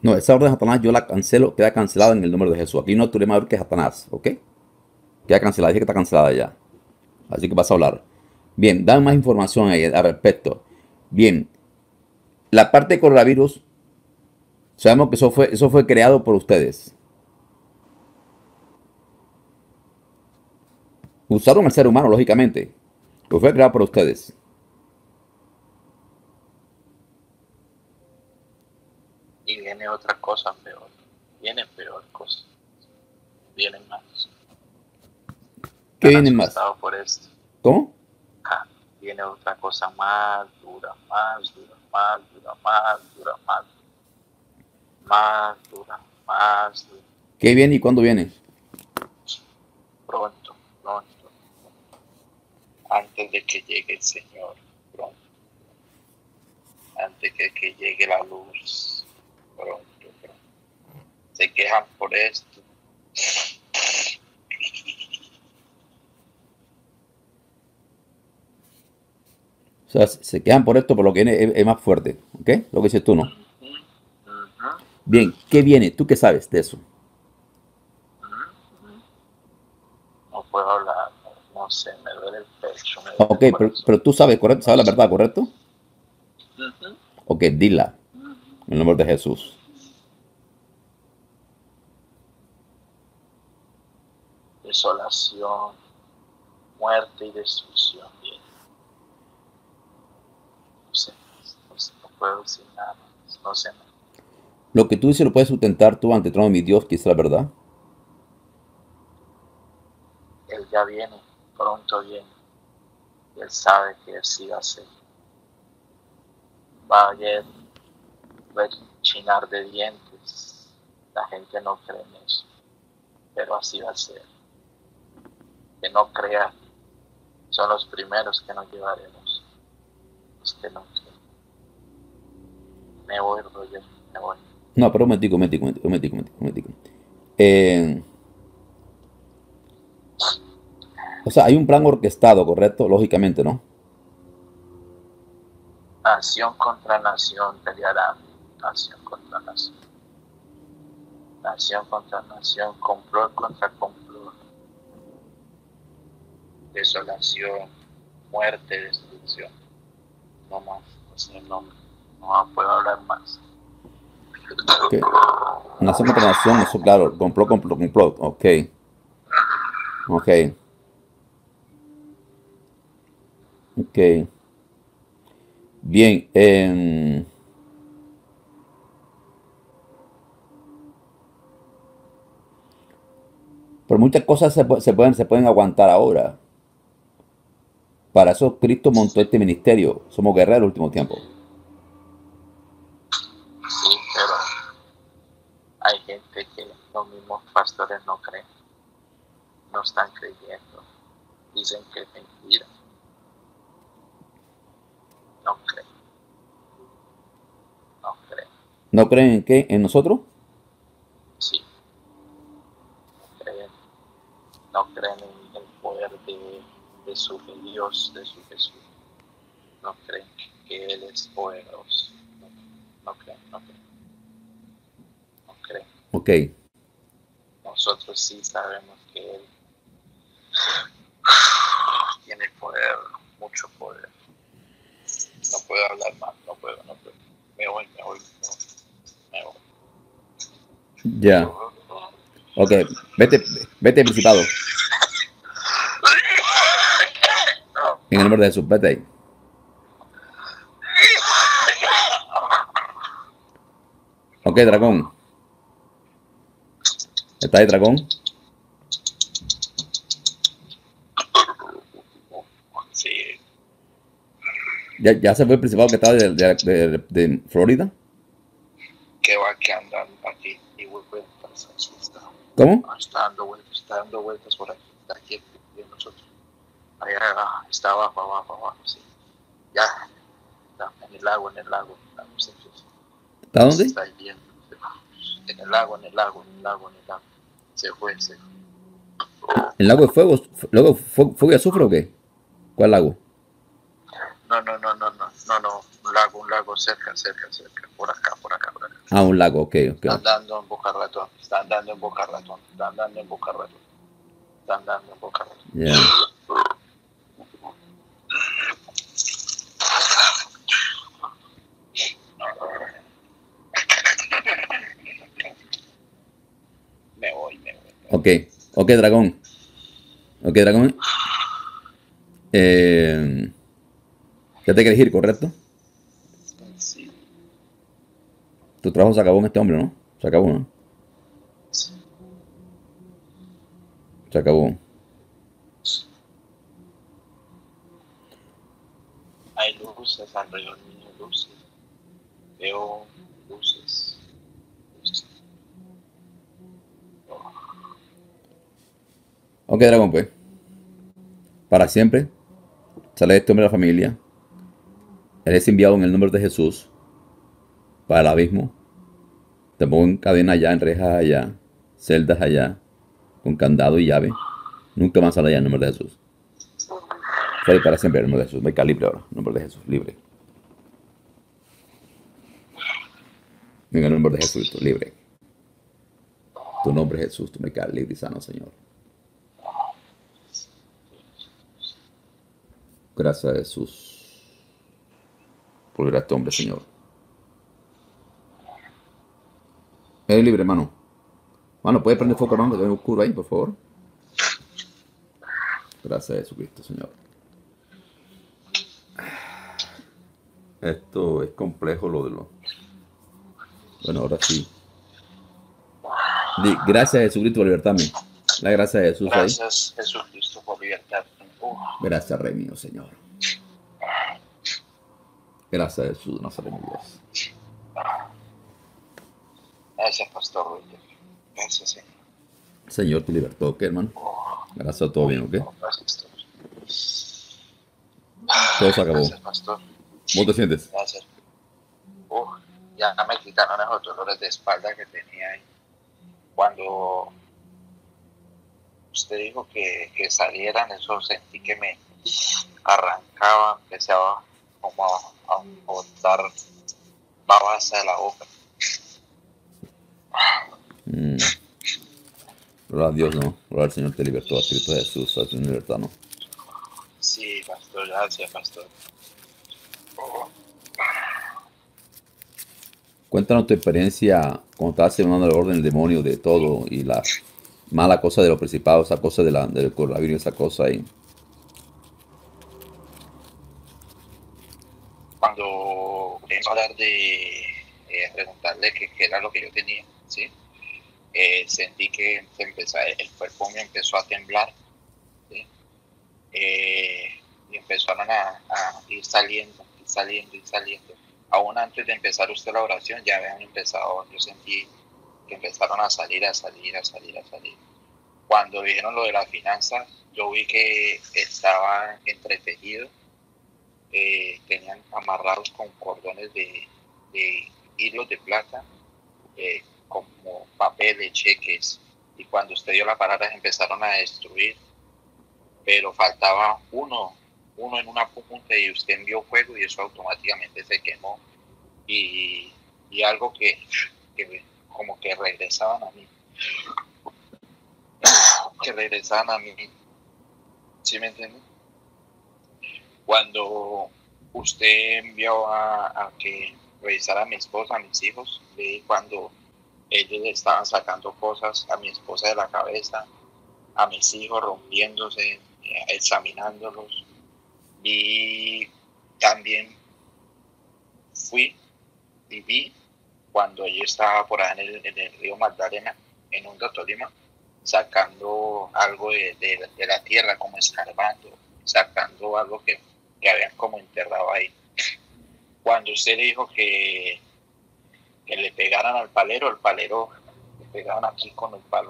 No, esa orden de Satanás yo la cancelo, queda cancelada en el nombre de Jesús. Aquí no hay problema mayor que Satanás, ¿ok? Queda cancelada, dije que está cancelada ya. Así que vas a hablar. Bien, dame más información ahí al respecto. Bien, la parte de coronavirus, sabemos que eso fue creado por ustedes. Usaron al ser humano, lógicamente. Pero fue creado por ustedes. Y viene otra cosa peor. Viene peor cosa. Vienen más. ¿Qué Están viene más? asustados por esto. ¿Cómo? Viene otra cosa más dura, más dura, más dura, más dura, más dura, más dura, más dura. ¿Qué viene y cuándo viene? Pronto, pronto, antes de que llegue el Señor, pronto, antes de que llegue la luz, pronto, pronto. Se quejan por esto. O sea, se quedan por esto, por lo que viene es más fuerte. ¿Ok? Lo que dices tú, ¿no? Bien, ¿qué viene? ¿Tú qué sabes de eso? No puedo hablar, no sé, me duele el pecho, me duele Ok, el corazón. pero tú sabes, ¿correcto? No ¿Sabes la sé. verdad, correcto? Ok, dila. En el nombre de Jesús. Desolación, muerte y destrucción. Bien. No sé, no sé, no puedo decir nada, no sé nada. Lo que tú dices lo puedes sustentar tú ante el trono de mi Dios, que es la verdad. Él ya viene, pronto viene. Y él sabe que así va a ser. Va a chinar de dientes. La gente no cree en eso, pero así va a ser. Que no crea, son los primeros que nos llevaremos. Los que no creen. Me voy, Roger, me voy. No, pero un momentico, un momentico, un momentico, un momentico, un momentico. Eh, o sea, hay un plan orquestado, ¿correcto? Lógicamente, ¿no? Nación contra nación pelearán. Nación contra nación. Nación contra nación. Complot contra complot. Desolación. Muerte, destrucción. No más. No sé el nombre. No puedo hablar más. Ok. Nación contra nación, eso claro. Complot, complot, complot. Ok. Ok. Ok. Bien. Pero muchas cosas se pueden aguantar ahora. Para eso Cristo montó este ministerio. Somos guerreros en el último tiempo. Sí, pero hay gente que los mismos pastores no creen. No están creyendo. Dicen que es mentira. No creen. No creen. ¿No creen en qué? ¿En nosotros? Sí, creen. No creen en el poder de su Dios, de su Jesús. No creen que Él es poderoso. No, no creen, no creen, no creen. Ok. Nosotros sí sabemos que Él tiene poder, mucho poder. No puedo hablar más, no puedo, no puedo. Me voy, me voy, me voy. Ya. Ok. Vete, vete, principado. En el nombre de Jesús, vete ahí. Ok, dragón. ¿Está ahí, dragón? Sí, ¿Ya se fue el principado que estaba de Florida? que va que andan aquí y vueltas asustado. ¿Cómo? Está dando vueltas por aquí, está aquí de nosotros. Allá está abajo, abajo, abajo, sí. Ya, está en el lago, en el lago. ¿Está Se dónde? está yendo. En el lago, en el lago, en el lago, en el lago. Se fue, se fue. ¿El lago de fuego? ¿Fuego y azufre o qué? ¿Cuál lago? No, no, no, no, no, no, no. un lago cerca, por acá, por acá, por acá. Ah, un lago, ok. Están dando en Boca Ratón, están dando en Boca Ratón, están dando en Boca Ratón, están dando en Boca Ratón. Yeah. Me voy. Ok, dragón. Ok, dragón. Ya te quieres ir, ¿correcto? Sí, Tu trabajo se acabó en este hombre, ¿no? Se acabó, ¿no? sí. Se acabó. Hay luces alrededor mío, luces. Veo luces. Luces. Oh, Ok, dragón, pues. Para siempre. Sale de este hombre de la familia. Él es enviado en el nombre de Jesús para el abismo. Te pongo en cadena allá, en rejas allá, celdas allá, con candado y llave. Nunca más sale allá en el nombre de Jesús. Fuera y para siempre en el nombre de Jesús. Me cae libre ahora, en el nombre de Jesús, libre. En el nombre de Jesús, libre. Tu nombre es Jesús, tú me caes libre y sano, Señor. Gracias a Jesús por ver a este hombre, Señor. Eres libre, hermano. Mano, ¿puedes prender foco, hermano, que tengo oscuro ahí, por favor? Gracias a Jesucristo, Señor. Esto es complejo lo de lo... Bueno, ahora sí. Gracias a Jesucristo por libertarme. La gracia de Jesús ahí. gracias, Jesucristo, por libertarme. Gracias, Rey mío, Señor. Gracias a Jesús, Nazaret, mi Dios. Gracias, Pastor William. Gracias, Señor. Señor, tu libertad, ¿ok, hermano? Gracias a todo bien, ¿ok? Gracias, Todo se acabó. gracias, Pastor. ¿Cómo te sientes? Gracias. Ya me quitaron esos dolores de espalda que tenía ahí. Cuando usted dijo que salieran, eso sentí que me arrancaba, empecé como a botar babasa de la boca. Gloria a Dios, ¿no? Gloria al Señor te libertó, a Cristo Jesús, a tu libertad, ¿no? Sí, Pastor, gracias, Pastor. Cuéntanos tu experiencia cuando estabas llevando el orden del demonio de todo y la mala cosa de los principados, esa cosa del coronavirus, esa cosa ahí. Cuando empezó a hablar de preguntarle qué era lo que yo tenía, ¿sí? Sentí que el cuerpo me empezó a temblar, ¿sí? Y empezaron a ir saliendo, ir saliendo. Aún antes de empezar usted la oración, ya habían empezado, yo sentí que empezaron a salir. Cuando dijeron lo de las finanzas, yo vi que estaban entretejidos, tenían amarrados con cordones de hilos de plata, como papeles, cheques, y cuando usted dio la palabra empezaron a destruir, pero faltaba uno en una punta y usted envió fuego y eso automáticamente se quemó y algo que como que regresaban a mí, ¿sí me entiende? Cuando usted envió a que revisara a mi esposa, a mis hijos, vi cuando ellos le estaban sacando cosas a mi esposa de la cabeza, a mis hijos rompiéndose, examinándolos. Y también fui y vi cuando yo estaba por allá en el río Magdalena, en un Tolima, sacando algo de la tierra, como escarbando, sacando algo que habían como enterrado ahí. Cuando usted le dijo que le pegaran al palero, le pegaban aquí con el palo.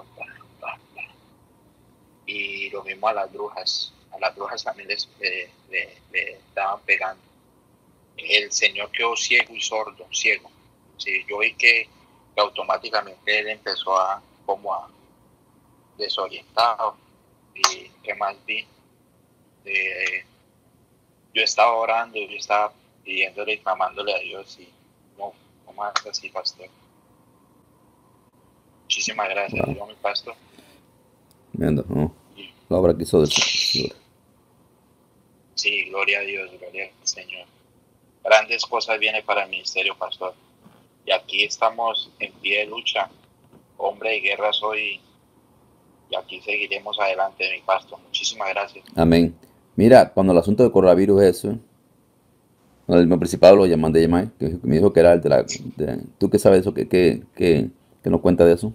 Y lo mismo a las brujas también le estaban pegando. El Señor quedó ciego y sordo, ciego. Sí, yo vi que automáticamente él empezó a desorientado. Y qué más vi, yo estaba orando, yo estaba pidiéndole y clamándole a Dios y no más así, pastor. Muchísimas gracias, Wow. Dios, mi pastor. Tremendo, ¿no? Y La obra que hizo del Señor. sí, gloria a Dios, gloria al Señor. Grandes cosas vienen para el ministerio, pastor. Y aquí estamos en pie de lucha. Hombre de guerra soy y aquí seguiremos adelante, mi pastor. Muchísimas gracias. Amén. Mira, cuando el asunto del coronavirus es eso, cuando el principal lo llaman de llamar, que me dijo que era el de la... ¿Tú qué sabes eso? ¿Qué nos cuenta de eso?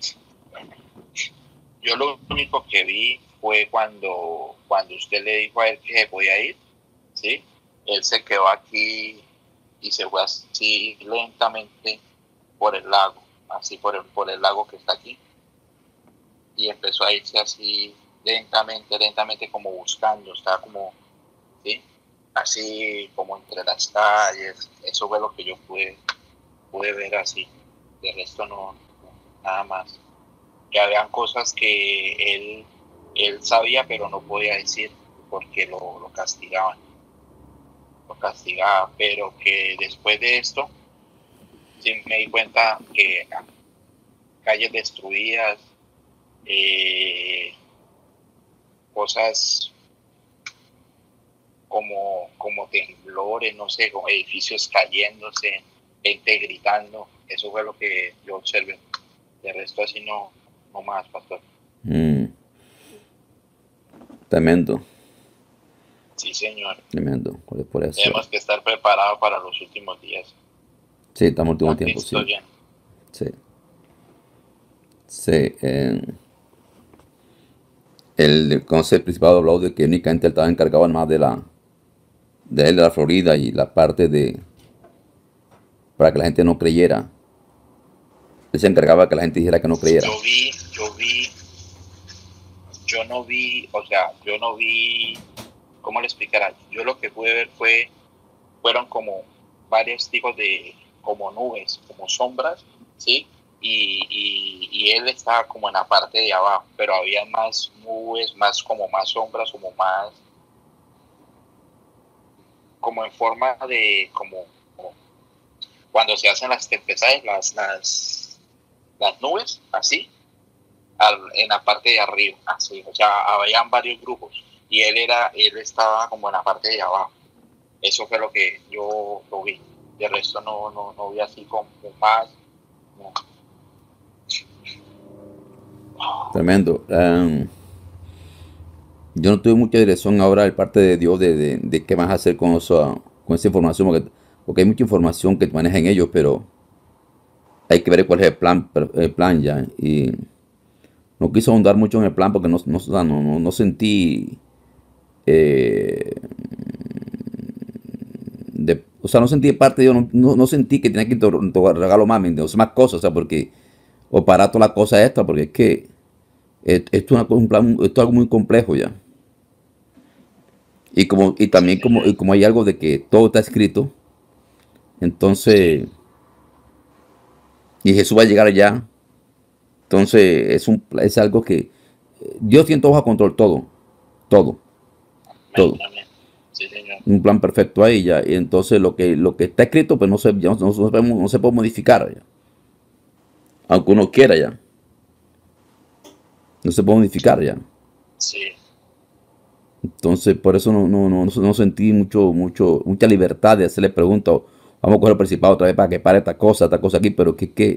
Yo lo único que vi fue cuando usted le dijo a él que se podía ir, ¿sí? Él se quedó aquí y se fue así lentamente por el lago, así por el lago que está aquí. Y empezó a irse así lentamente, como buscando, estaba como, ¿sí? Así como entre las calles. Eso fue lo que yo pude ver así. De resto no, nada más. Que habían cosas que él sabía pero no podía decir porque lo castigaban, pero que después de esto sí me di cuenta que calles destruidas, cosas como temblores, no sé, como edificios cayéndose, gente gritando, eso fue lo que yo observé. De resto así no más, pastor. Mm, tremendo, Sí, señor. tremendo. Por eso. Tenemos que estar preparados para los últimos días. Sí, estamos en último Ya tiempo, Cristo sí. lleno. Sí. Sí. El consejo principal habló de que únicamente él estaba encargado más de él, de la Florida y la parte para que la gente no creyera. Él se encargaba de que la gente dijera que no creyera. Yo no vi, ¿cómo le explicará? Yo lo que pude ver fueron como varios tipos de, como nubes, como sombras, ¿sí? Y él estaba como en la parte de abajo, pero había más nubes, más sombras, como en forma de, como cuando se hacen las tempestades, las nubes, así, en la parte de arriba, así, o sea, habían varios grupos y él estaba como en la parte de abajo. Eso fue lo que yo lo vi. De resto no vi así como más. No. Tremendo. Yo no tuve mucha dirección ahora de parte de Dios de qué vas a hacer con esa información, porque hay mucha información que manejan ellos, pero hay que ver cuál es el plan ya. Y no quise ahondar mucho en el plan porque o sea, no sentí, eh, o sea, no sentí parte de Dios, no sentí que tenía que regalo más, ¿me entiendes? O sea, más cosas, o sea, porque, o para toda la cosa esta, porque es que esto es un plan, esto es algo muy complejo ya. Y Sí, también señor. y como hay algo de que todo está escrito, Sí. entonces, y Jesús va a llegar allá, entonces es algo que Dios tiene todo bajo control, todo, Amén, todo. amén. Sí, señor. Un plan perfecto ahí ya. Y entonces lo que está escrito, pues no se puede modificar ya. Aunque uno quiera ya. No se puede modificar ya. Sí. Entonces, por eso no sentí mucha libertad de hacerle preguntas. Vamos a coger el principal otra vez para que pare esta cosa aquí, pero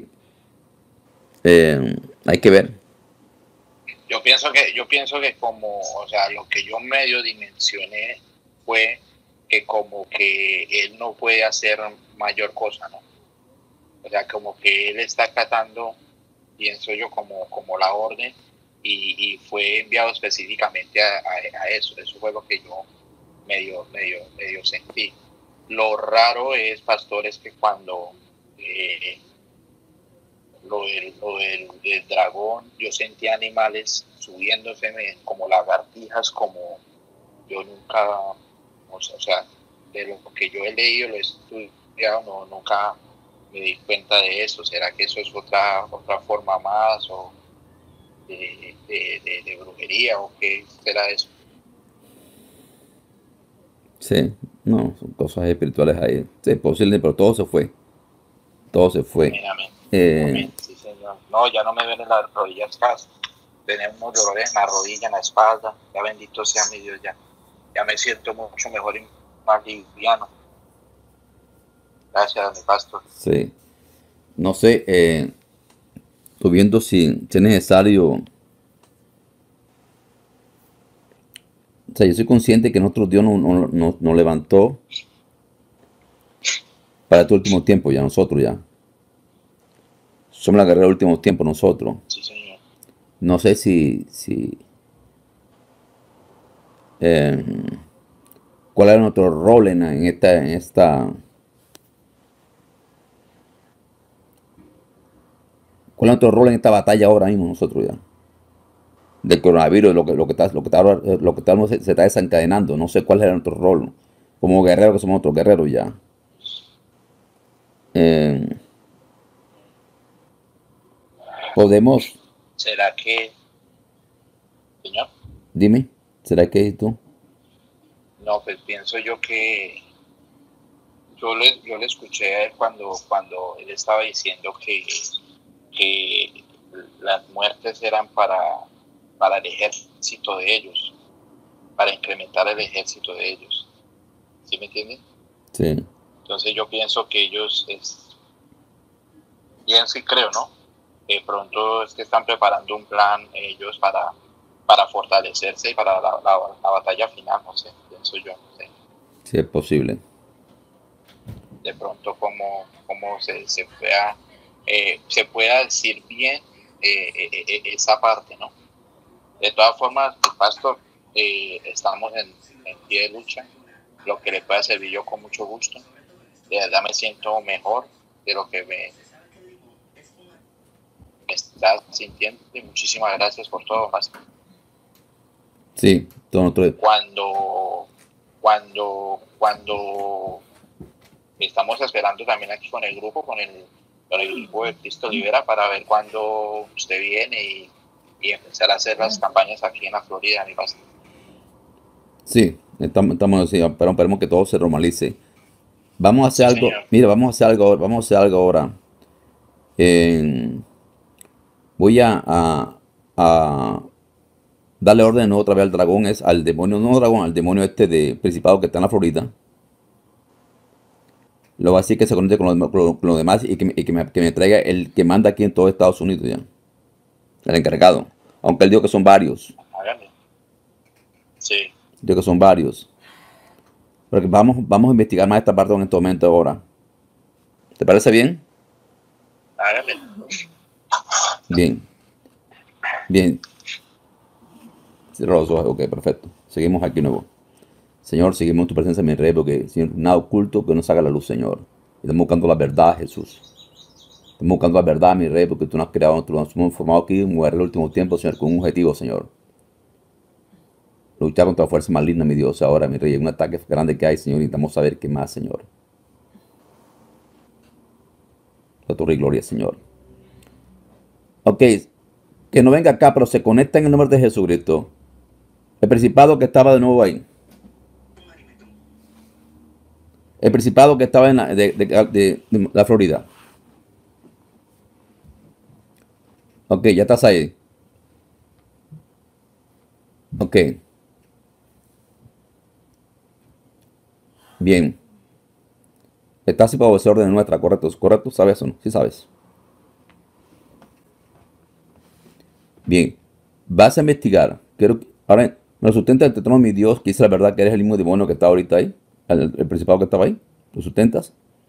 hay que ver. Yo pienso que como, o sea, lo que yo medio dimensioné fue que como que él no puede hacer mayor cosa, ¿no? O sea, como que él está acatando, pienso yo, como la orden y fue enviado específicamente a eso. Eso fue lo que yo medio sentí. Lo raro es, pastores, que cuando eh, del dragón, yo sentía animales subiéndose como lagartijas, como yo nunca, o sea, de lo que yo he leído, lo he estudiado, nunca me di cuenta de eso. ¿Será que eso es otra forma más o de brujería o qué será eso? Sí, no. cosas espirituales ahí. Sí, posible, pero todo se fue. Todo se fue. Amén, amén. Eh, Amén, sí, Señor. No, ya no me ven en las rodillas casi. Tenemos dolores en la rodilla, en la espalda. Ya bendito sea mi Dios, ya. Ya me siento mucho mejor y más liviano. Gracias, mi pastor. sí. No sé, estoy viendo si es necesario. O sea, yo soy consciente que nuestro Dios nos levantó para este último tiempo, ya nosotros ya. Somos la guerrera del último tiempo nosotros. Sí, Señor. No sé si eh, cuál es nuestro rol cuál es nuestro rol en esta batalla ahora mismo nosotros ya. Del coronavirus, se está desencadenando. No sé cuál es nuestro rol. Como guerreros que somos otros guerreros ya. Eh, podemos, ¿Será que, Señor? dime, ¿será que tú? No, pues pienso yo que yo le escuché a él cuando él estaba diciendo que las muertes eran para el ejército de ellos, para incrementar el ejército de ellos. ¿Sí me entienden? Sí, Entonces yo pienso que ellos, pienso y creo, ¿no? Que pronto es que están preparando un plan ellos para fortalecerse y para la batalla final, no sé, pienso yo, no sé. sí es posible. De pronto cómo se pueda decir bien esa parte, ¿no? De todas formas, el pastor, estamos en pie de lucha, lo que le pueda servir yo con mucho gusto. De verdad me siento mejor de lo que me está sintiendo y muchísimas gracias por todo, pastor. Sí, todo nuestro, Cuando estamos esperando también aquí con el grupo, con el grupo de Cristo Libera para ver cuándo usted viene y empezar a hacer las campañas aquí en la Florida, mi pastor. sí, estamos así, pero esperemos que todo se normalice. Vamos a hacer Sí, algo, señor. mira, vamos a hacer algo ahora. Eh, voy a darle orden otra vez al dragón, es al demonio, no dragón, al demonio este de principado que está en la Florida. Lo va a decir que se conecte con los demás y que me traiga el que manda aquí en todo Estados Unidos ya. El encargado. Aunque él dijo que son varios. Hágale. Sí, Dijo que son varios. Pero que vamos a investigar más esta parte en este momento ahora. ¿Te parece bien? hágale. Bien. Bien. Cierra los ojos. Ok, perfecto. Seguimos aquí nuevo. Señor, seguimos en tu presencia, mi rey, porque Señor, nada oculto que nos haga la luz, Señor. Estamos buscando la verdad, Jesús. Estamos buscando la verdad, mi rey, porque tú nos has creado, tú nos hemos formado aquí en el último tiempo, Señor, con un objetivo, Señor. Luchar contra la fuerza maligna, mi Dios, ahora, mi rey. Un ataque grande que hay, Señor, y necesitamos saber qué más, Señor. A tu rey, gloria, Señor. Ok, que no venga acá, pero se conecta en el nombre de Jesucristo. El principado que estaba de nuevo ahí. El principado que estaba en de la Florida. Ok, ya estás ahí. Ok, bien. Estás bajo ese orden nuestra, correcto. ¿Correcto? ¿Sabes o no? Sí sabes. Bien. Vas a investigar. Ahora, me sustenta el trono, mi Dios, que dice la verdad que eres el mismo demonio que está ahorita ahí. El principado que estaba ahí. ¿Lo sustentas?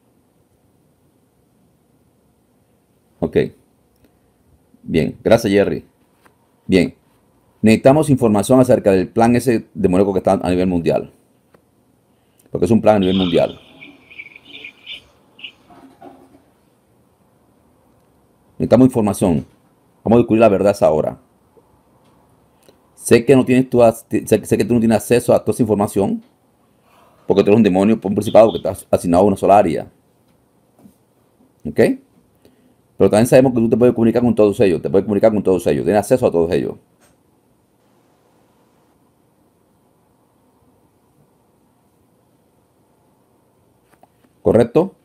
Ok. Bien. Gracias, Jerry. Bien. Necesitamos información acerca del plan ese demoníaco que está a nivel mundial. Porque es un plan a nivel mundial. Necesitamos información. Vamos a descubrir la verdad ahora. Sé que sé que tú no tienes acceso a toda esa información. Porque tú eres un demonio, un principado que está asignado a una sola área. ¿Ok? Pero también sabemos que tú te puedes comunicar con todos ellos. Te puedes comunicar con todos ellos. Tienes acceso a todos ellos. ¿correcto?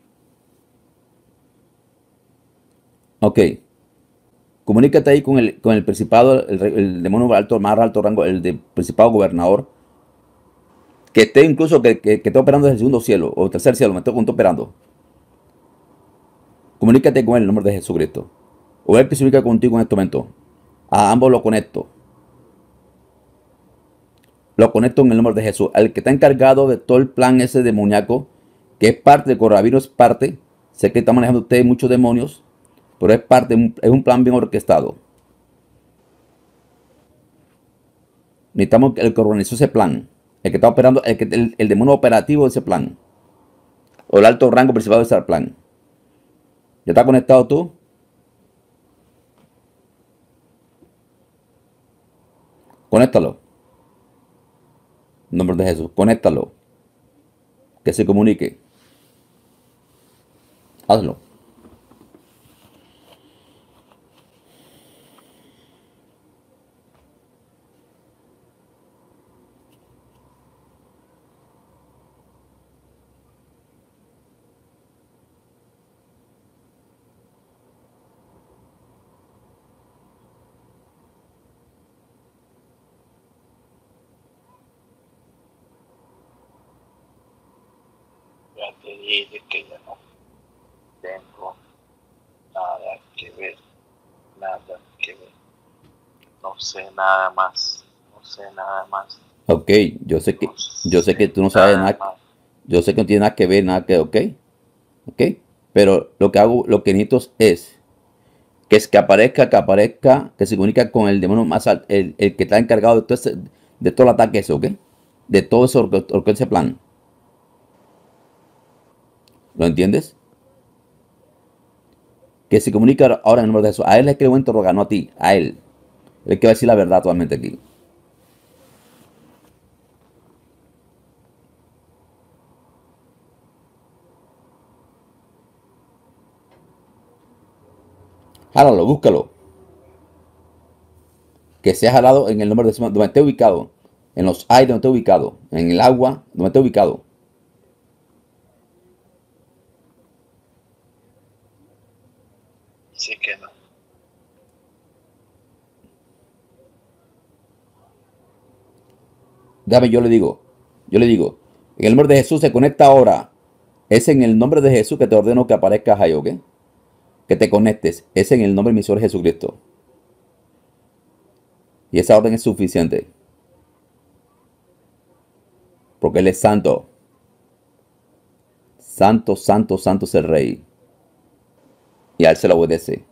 Ok. Comunícate ahí con el principado, el demonio alto, más alto rango, el de principado gobernador, que esté incluso, que esté operando desde el segundo cielo o tercer cielo, me estoy operando. Comunícate con él en el nombre de Jesucristo. O él que se ubica contigo en este momento. A ambos lo conecto. Lo conecto en el nombre de Jesús. Al que está encargado de todo el plan ese demoníaco, que es parte del coronavirus, es parte. Sé que está manejando usted muchos demonios, pero es parte, es un plan bien orquestado. Necesitamos el que organizó ese plan. El que está operando, el demonio operativo de ese plan. O el alto rango principal de ese plan. ¿Ya está conectado tú? Conéctalo. En nombre de Jesús. Conéctalo. Que se comunique. Hazlo. Ya te dije que ya no tengo nada que ver, nada que ver. No sé nada más, no sé nada más, Ok, no yo sé que sé tú no sabes nada nada, más. yo sé que no tiene nada que ver, nada que, ok, ok, pero lo que hago, lo que necesito es que aparezca, que se comunica con el demonio más alto, el que está encargado de todo el ataque ese, ok, de todo ese, ese plan, ¿lo entiendes? Que se comunica ahora en el nombre de Jesús, a él es que le voy a interrogar, no a ti, a él, él que va a decir la verdad actualmente aquí. Jálalo, búscalo, que sea jalado en el nombre de Jesús, donde esté ubicado, en los aires donde esté ubicado, en el agua donde esté ubicado. Dice que no. Déjame, yo le digo, en el nombre de Jesús se conecta ahora. Es en el nombre de Jesús que te ordeno que aparezcas ahí, ¿ok? Que te conectes. Es en el nombre de mi Señor Jesucristo. Y esa orden es suficiente. Porque Él es santo. Santo, santo, santo es el Rey. Y a Él se le obedece.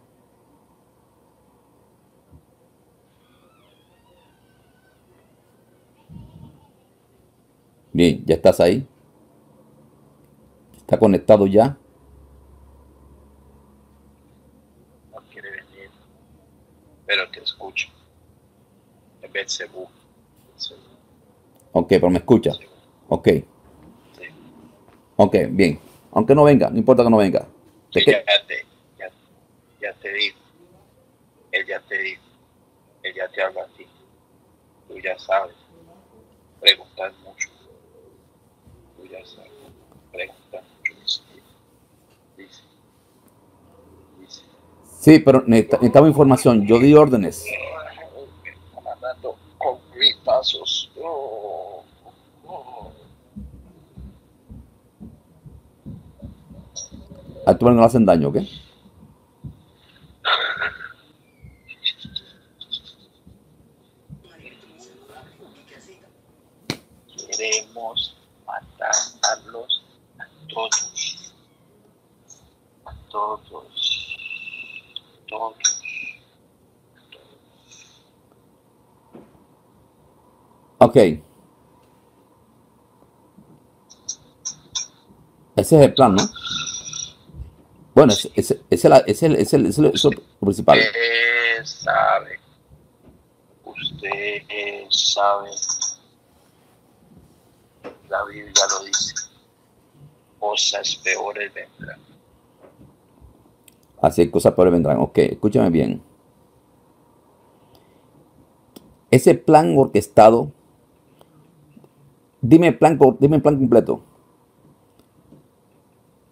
Bien, ya estás ahí. Está conectado ya. No quiere venir, pero te escucho. En Belcebú, Belcebú, Ok, pero me escucha. Belcebú. Ok, Sí, ok, bien. Aunque no venga, no importa que no venga. ¿De sí, qué? ya, ya te digo, él ya te dijo, él ya te habla a ti, tú ya sabes, preguntas mucho, tú ya sabes, preguntas mucho, dice, dice, Sí, pero necesitamos información. Yo di órdenes. me está mandando con gritazos. Oh, oh. A tu no le hacen daño, ¿ok? Queremos matarlos a todos, a todos, todos. Ok. Ese es el plan, ¿no? Bueno, Sí, eso es usted lo principal. sabe, usted sabe, la Biblia lo dice, cosas peores vendrán. Así hay cosas peores vendrán. Ok, escúchame bien. Ese plan orquestado, dime el plan completo.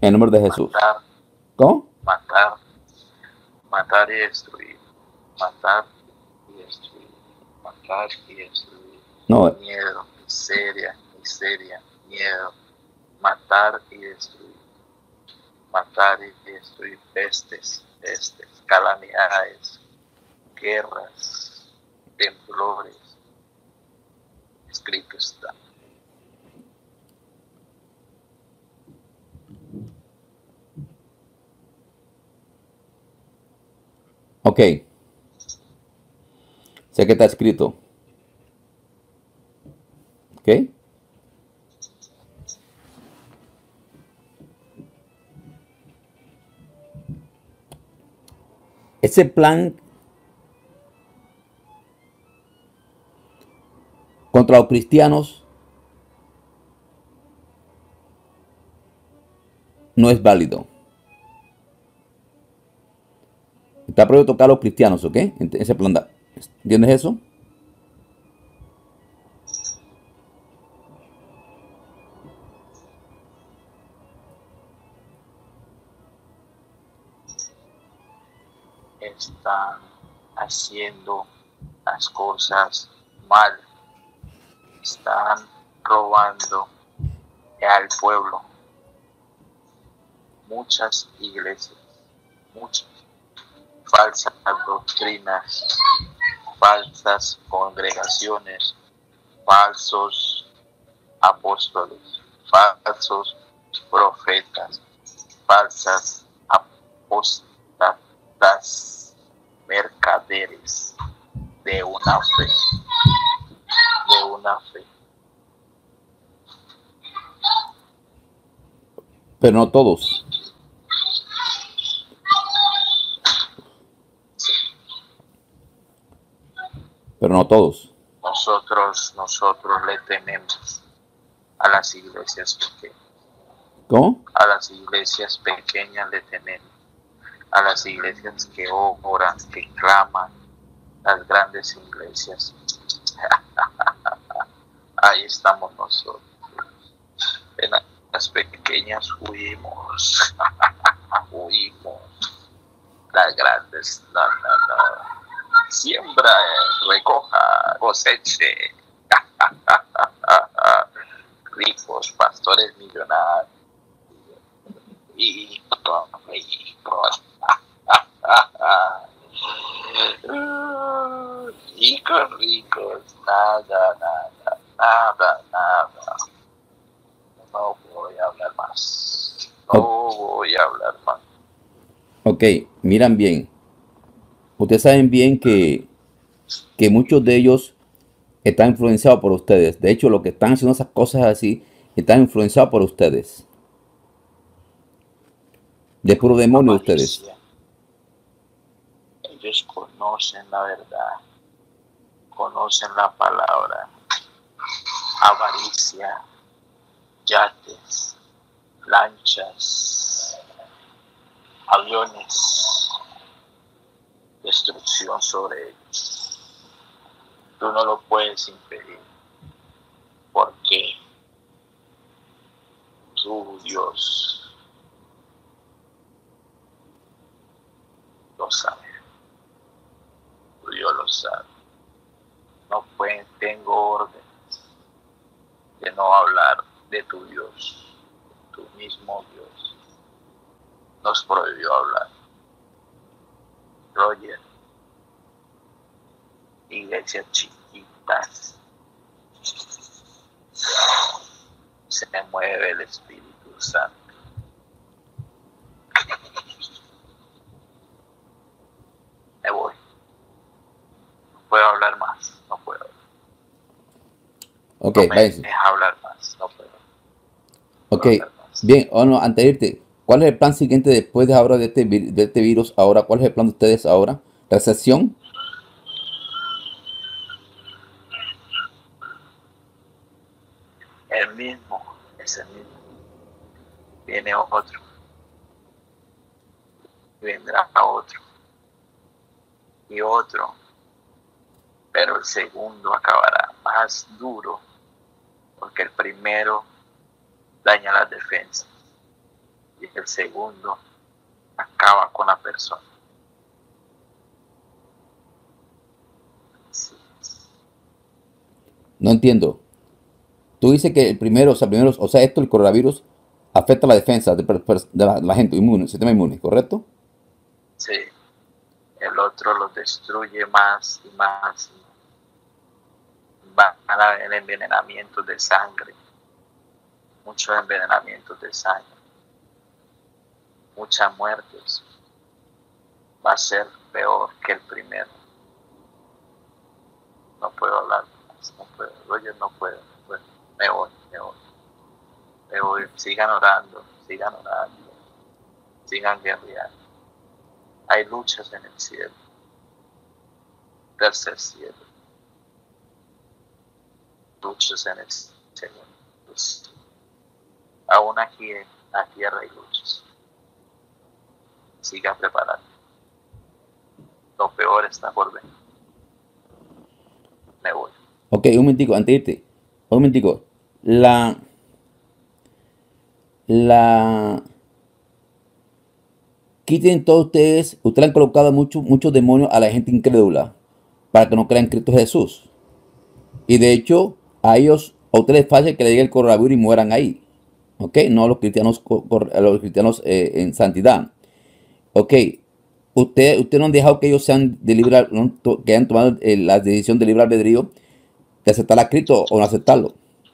En el nombre de Jesús. matar, ¿Cómo? matar, matar y destruir, matar y destruir, matar y destruir. No, Miedo, miseria, miedo, matar y destruir pestes, calamidades, guerras, temblores, escrito está. ok. Sé que está escrito. ¿Ok? Ese plan contra los cristianos no es válido. Está prohibido tocar a los cristianos, ¿ok? Ese plan, ¿entiendes eso? Están haciendo las cosas mal, están robando al pueblo. Muchas iglesias, muchas falsas doctrinas, falsas congregaciones, falsos apóstoles, falsos profetas, falsas apóstatas, mercaderes de una fe, de una fe. Pero no todos. Pero no todos. Nosotros le tememos a las iglesias pequeñas. ¿Cómo? A las iglesias pequeñas le tememos. A las iglesias que oran, que claman, las grandes iglesias. Ahí estamos nosotros. En las pequeñas huimos. Huimos. Las grandes, no. Siembra, recoja, coseche. Ricos, pastores millonarios. Ricos. Ricos, nada. No voy a hablar más. No voy a hablar más. Ok, miran bien. Ustedes saben bien que muchos de ellos están influenciados por ustedes. De hecho, los que están haciendo esas cosas así están influenciados por ustedes. De puro demonio ustedes. Avaricia. Ellos conocen la verdad, conocen la palabra. Avaricia, yates, lanchas, aviones, destrucción sobre ellos. Tú no lo puedes impedir, porque tu Dios lo sabe. Tu Dios lo sabe. No pueden, tengo orden de no hablar de tu Dios. Tu mismo Dios nos prohibió hablar. Roger, iglesias chiquitas, se mueve el Espíritu Santo. Me voy. No puedo hablar más. No puedo. Ok, No me váyanse. deja hablar más. No puedo. Ok, bien, antes de irte, ¿cuál es el plan siguiente después de ahora de este virus ahora? ¿Cuál es el plan de ustedes ahora? ¿Recesión? El mismo, es el mismo. Viene otro. Vendrá otro. Y otro. Pero el segundo acabará más duro, porque el primero daña las defensas. y el segundo acaba con la persona. Sí. No entiendo. Tú dices que el primero, o sea, esto, el coronavirus, afecta la defensa de la gente inmune, el sistema inmune, ¿correcto? Sí, el otro lo destruye más y más. Van a haber envenenamientos de sangre, muchos envenenamientos de sangre, muchas muertes. Va a ser peor que el primero. No puedo hablar más, no puedo. Roger, no puedo. Bueno, me voy. Sigan orando, sigan guerreando. Hay luchas en el cielo, tercer cielo, luchas en el cielo. Pues, aún aquí en la tierra hay luchas. Sigan preparando. Lo peor está por venir. Me voy. Ok, un momentico, antes de irte. Un momentico. La, Quiten todos ustedes han colocado muchos demonios a la gente incrédula para que no crean en Cristo Jesús. Y de hecho, a ustedes les fácil que le llegue el coronavirus y mueran ahí. ¿Ok? No a los cristianos, a los cristianos en santidad. ¿Ok? Usted no han dejado que ellos sean de libre, que hayan tomado la decisión de libre albedrío de aceptar a Cristo o no aceptarlo.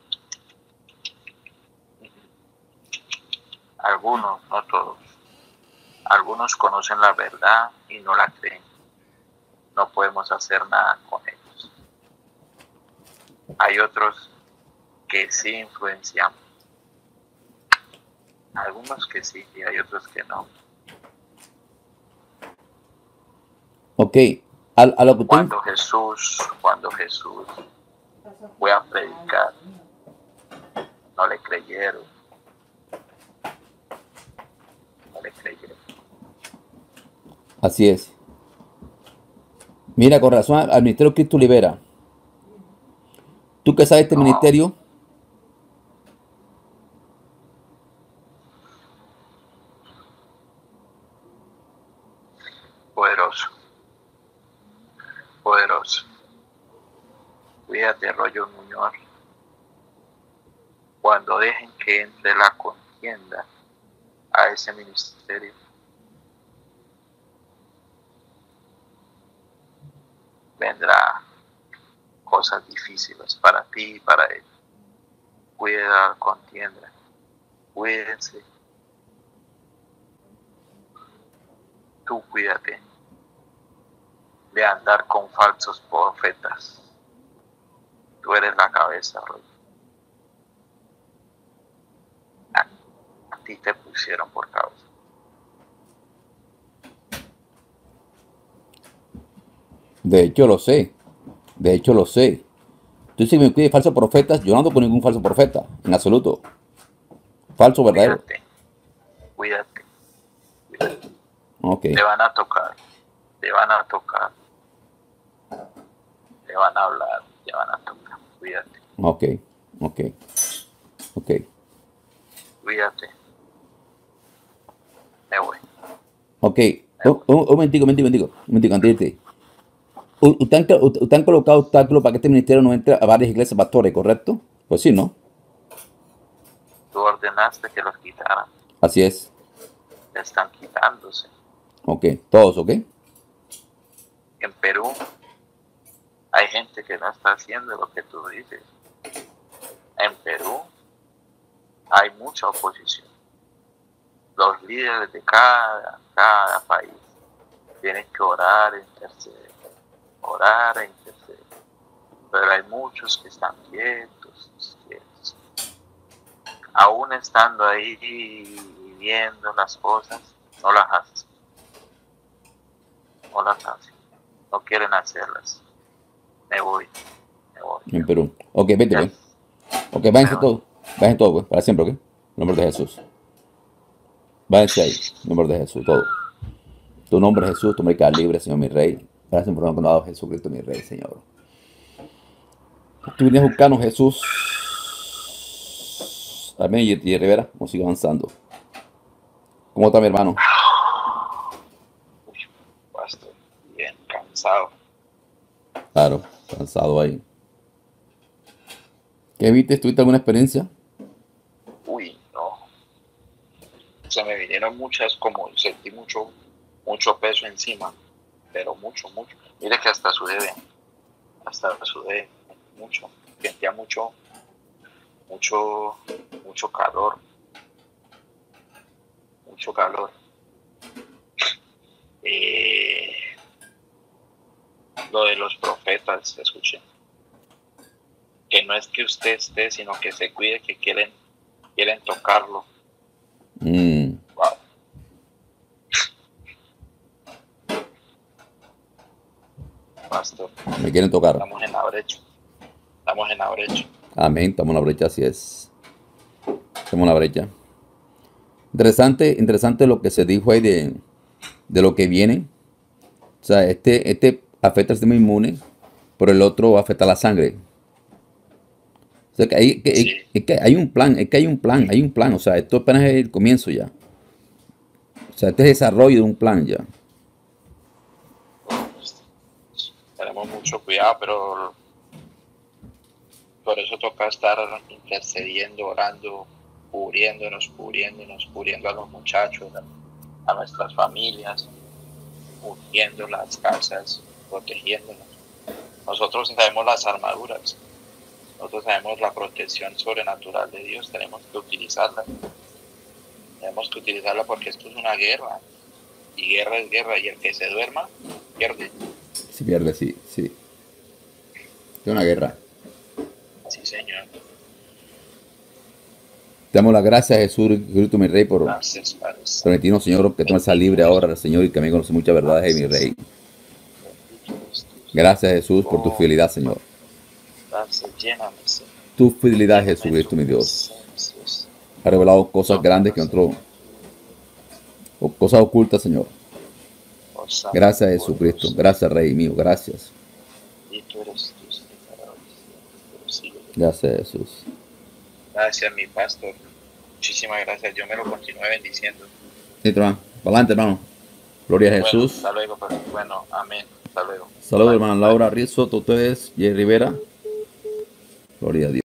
Algunos, no todos. Algunos conocen la verdad y no la creen. No podemos hacer nada con ellos. Hay otros que sí influenciamos. Algunos que sí y hay otros que no. Ok. A lo que usted, Cuando Jesús fue a predicar, no le creyeron. así es. Mira, con razón al ministerio Cristo Libera. ¿Tú qué sabes de este No, ministerio? poderoso, poderoso. Cuídate, Rollo Muñoz. Cuando dejen que entre la contienda a ese ministerio, vendrá cosas difíciles para ti y para él. Cuida la contienda. Cuídense. Tú cuídate de andar con falsos profetas. Tú eres la cabeza, Roy. A ti te pusieron por causa. De hecho, lo sé. De hecho, lo sé. Tú si me cuides de falsos profetas, yo no ando con ningún falso profeta, en absoluto. Falso verdadero. Cuídate, cuídate, cuídate. Ok, Te van a tocar, te van a tocar, te van a hablar, te van a tocar. Cuídate, ok, ok, ok. cuídate. Me voy, Ok, me voy. un momentico, antes de irte. Usted han colocado obstáculos para que este ministerio no entre a varias iglesias pastores, ¿correcto? Pues sí, ¿no? Tú ordenaste que los quitaran, Así es. están quitándose. Ok, todos, ok. En Perú hay gente que no está haciendo lo que tú dices. En Perú hay mucha oposición. Los líderes de cada país tienen que orar, interceder. Pero hay muchos que están quietos. Aún estando ahí y viendo las cosas, no las hacen. No quieren hacerlas. Me voy. En Perú. Ok, vete, Ya, pues. Ok, me voy. váyanse todos, pues, para siempre, ok. En nombre de Jesús. Váyanse ahí, en nombre de Jesús, todo. Tu nombre es Jesús, tu me queda libre, Señor mi Rey. Gracias por habernos dado Jesucristo, mi Rey, Señor. Tú vienes a buscarnos, Jesús. Amén. Y Rivera, vamos a seguir avanzando. ¿Cómo está mi hermano? Uy, pastor, bien cansado. Claro, cansado ahí. ¿Qué viste? ¿Tuviste alguna experiencia? Uy, no. Se me vinieron muchas, como sentí mucho peso encima, pero mucho. Mire que hasta sudé mucho. Sentía mucho, mucho calor, mucho calor. Eh, lo de los profetas, escuché. Que no es que usted esté, sino que se cuide, que quieren tocarlo. Mm, Wow, pastor, me quieren tocar. estamos en la brecha, estamos en la brecha. Amén, estamos en la brecha, así es. Estamos en la brecha. Interesante, interesante lo que se dijo ahí de lo que viene. O sea, este afecta al sistema inmune, pero el otro afecta a la sangre. O sea, Sí, es que hay un plan, es que hay un plan. O sea, esto apenas es el comienzo ya. O sea, este es el desarrollo de un plan ya. pues, tenemos mucho cuidado, pero por eso toca estar intercediendo, orando, cubriendo a los muchachos, a nuestras familias, ungiendo las casas, protegiéndonos. Nosotros sabemos las armaduras, nosotros sabemos la protección sobrenatural de Dios, tenemos que utilizarla porque esto es una guerra, y guerra es guerra, y el que se duerma, pierde. Si pierde, sí, sí. Es una guerra. Sí, Señor. Te damos las gracias, Jesús, Cristo, mi Rey, por Gracias, Padre Santo. permitirnos, Señor, que tú me seas Bendito libre eres ahora, tú, Señor, y que me conoce muchas verdades, mi gracias. Rey. Bendito eres tú, Señor. Gracias, Jesús, por tu Oh, fidelidad, Señor. gracias, lléname, Señor. Tu fidelidad, Lléname tu Jesucristo, mi Dios. presencia, Señor. Ha revelado cosas grandes que Tócanos, nosotros, Señor. o cosas ocultas, Señor. Oh, Santo Gracias, y Jesucristo. poderoso. Gracias, Rey mío. Gracias. Bendito eres tú, Señor, para hoy, Señor, por los siglos de los Gracias, siglos. Jesús. Gracias, mi pastor. Muchísimas gracias. Yo me lo continúe bendiciendo. Sí, hermano. Para adelante, hermano. Gloria a Bueno, Jesús. hasta luego. Bueno, amén. Hasta luego. Saludos, Bye, hermano bye. Laura Rizzo, ustedes, Jerry Rivera. Gloria a Dios.